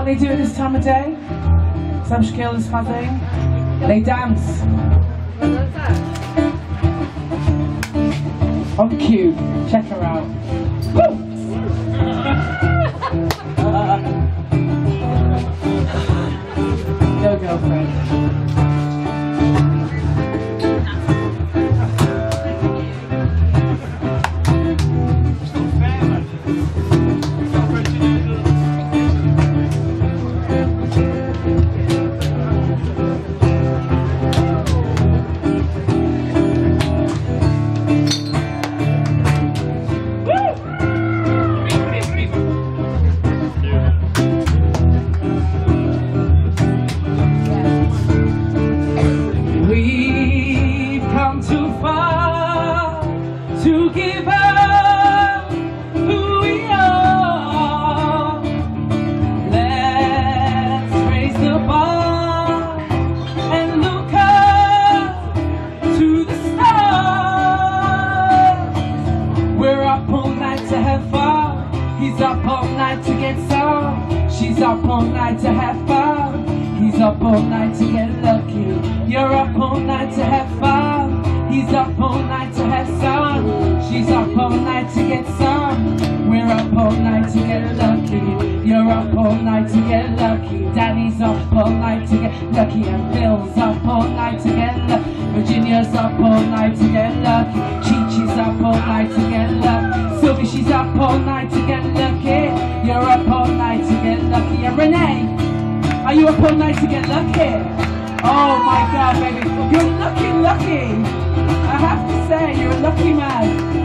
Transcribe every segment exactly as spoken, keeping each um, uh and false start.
they do at this time of day? Some skills, I think. They dance. On cue. Check her out. Woo! Go, girlfriend. up all night to have fun. He's up all night to get lucky. You're up all night to have fun. He's up all night to have sun. She's up all night to get some. We're up all night to get lucky. You're up all night to get lucky. Danny's up all night to get lucky. And Bill's up all night to get lucky. Virginia's up all night to get lucky. Cheech is up all night to get lucky. Sylvie, she's up all night to get lucky. You're up all night to get lucky. And Renee, are you up all night to get lucky? Oh my God, baby, you're lucky, lucky. I have to say, you're a lucky man.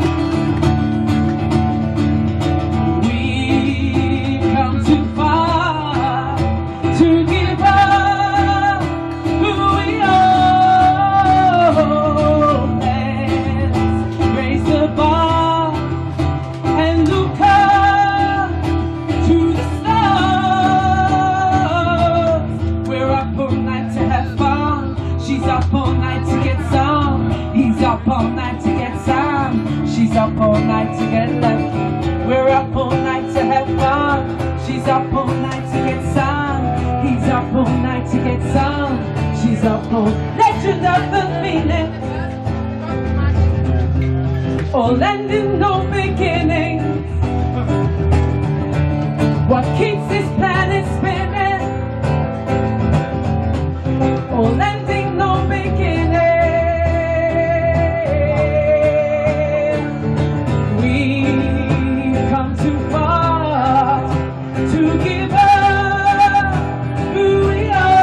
We've come too far to give up who we are. Let's raise the bar and look up to the stars. We're up all night to have fun. She's up all night to get some. He's up all night to get some. She's up all night to get lucky. We're up all night to have fun. She's up all night to get some. He's up all night to get some. She's up all legend of the meaning. All ending, no beginning. What keeps this planet spinning? All ending, no beginning. We've come too far to give up who we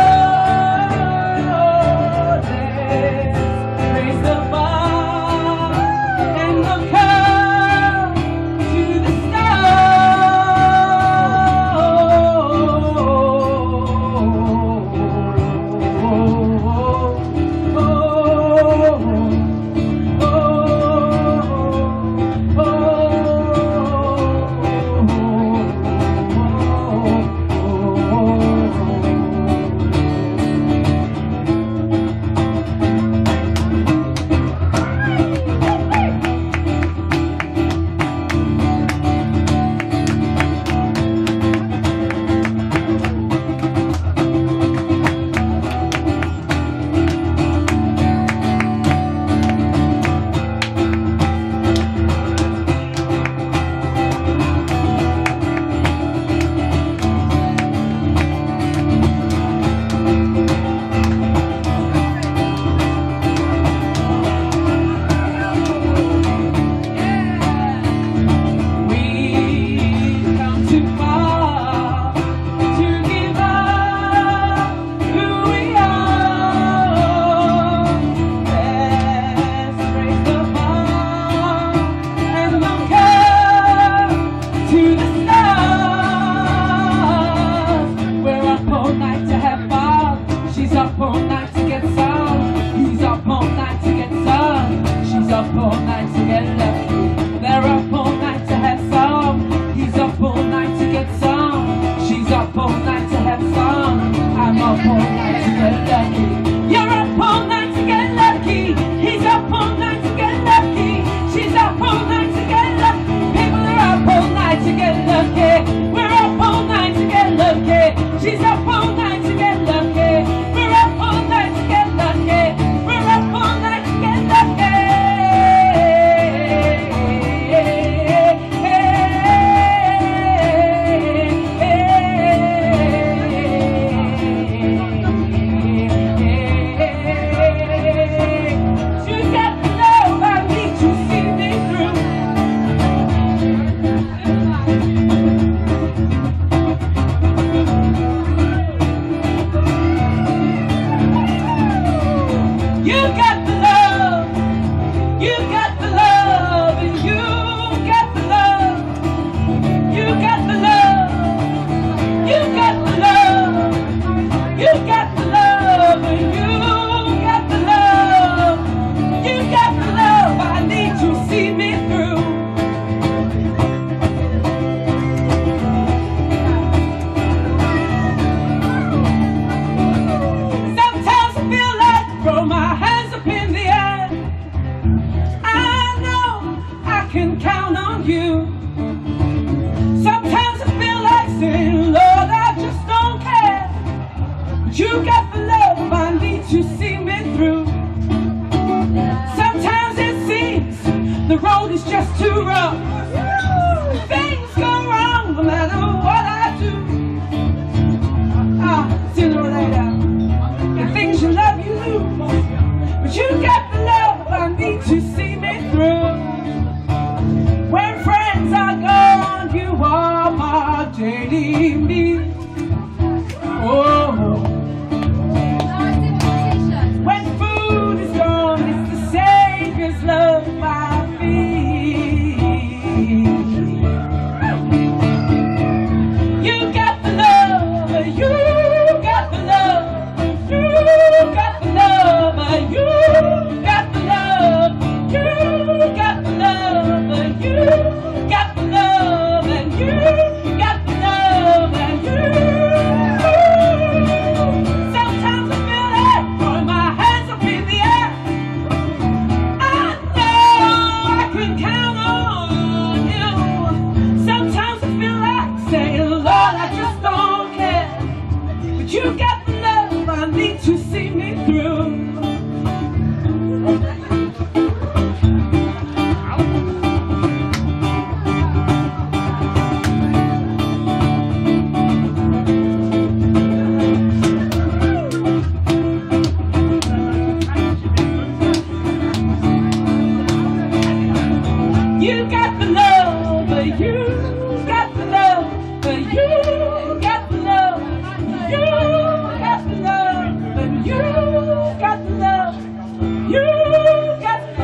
are. Let's raise the bar and look up to the stars. daily me. Oh, when food is gone, it's the Savior's love I feel. You got the love, you got the love, you got the love, you got the love, you got the love, you got the love, and you got the love, and you. Sometimes I feel like throwing my hands up in the air. I know I can count on you. Sometimes I feel like saying, Lord, I just don't care. But you got the love I need to see me through. You got the love, but you got the love, but you got the love, you got the love, but you got the love, you got the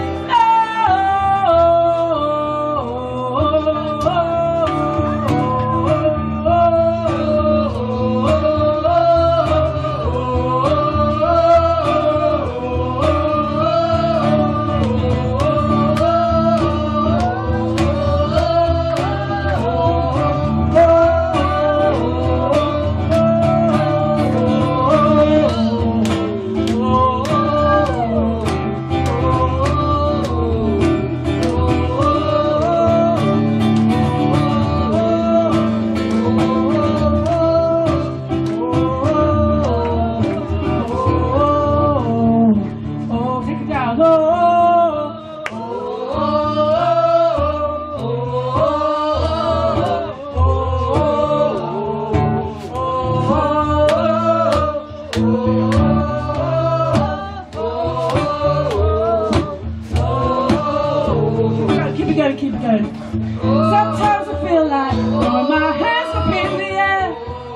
Keep it going, keep it going. Sometimes I feel like throwing my hands up in the air.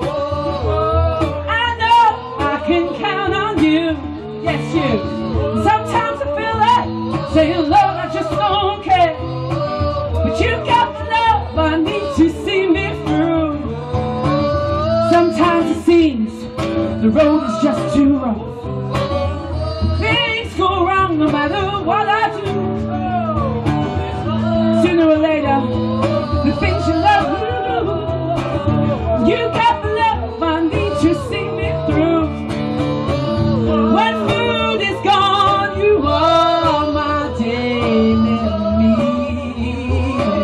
I know I can count on you. Yes, you. Sometimes I feel like saying, Lord, I just don't care. But you got the love I need to see me through. Sometimes it seems the road is just too rough. Things go wrong no matter what I do. Sooner or later, the things you love will do. You got the love I need to see me through. When food is gone, you are my daily meal.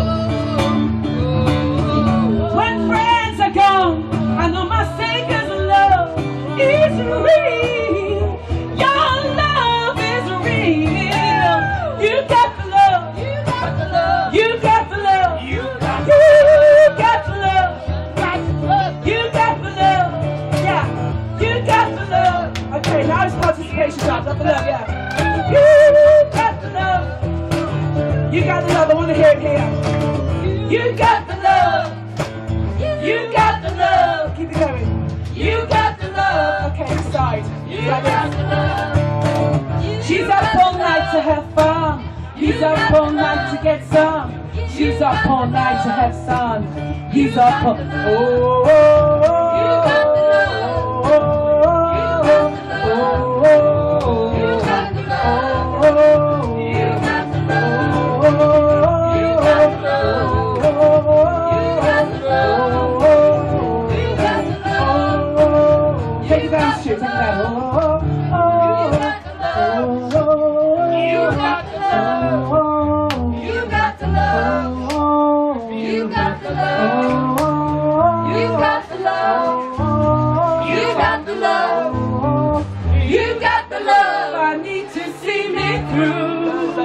When friends are gone, I know my Savior's love is real. Your love is real. You got the love. You got the love. You got the love. You got the love. You got the love. Yeah. You got the love. Okay, now it's participation time. Got the love, yeah. You got the love. You got the love. I want to hear it here. You got the love. You got the love. Keep it going. You got the love. Okay, inside. You got the love. She's up all night to have fun. He's up all night to get some. She's up all night to have sun. He's up all... Oh, oh, oh, You got the love. You got the love. You got the love. You got the love. You got the love. You got the love. take it down, Stuart, take it down. Oh, oh, oh, You got the love. You got the love. You got the love. You got the love. You got the love. You got the love. I need to see me through.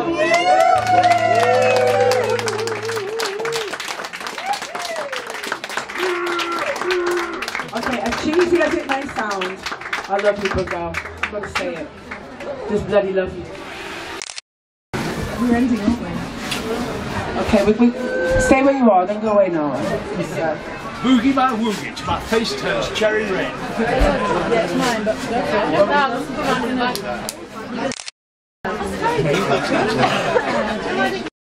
Okay, as cheesy as it may sound, I love you, Burgau. I've got to say it. Just bloody love you. We're ending, aren't we? Okay, we, we stay where you are. Don't go away now. Just, uh, Boogie my woogie till my face turns cherry red. Yeah, it's mine, but go for it. No, that's the one in the back.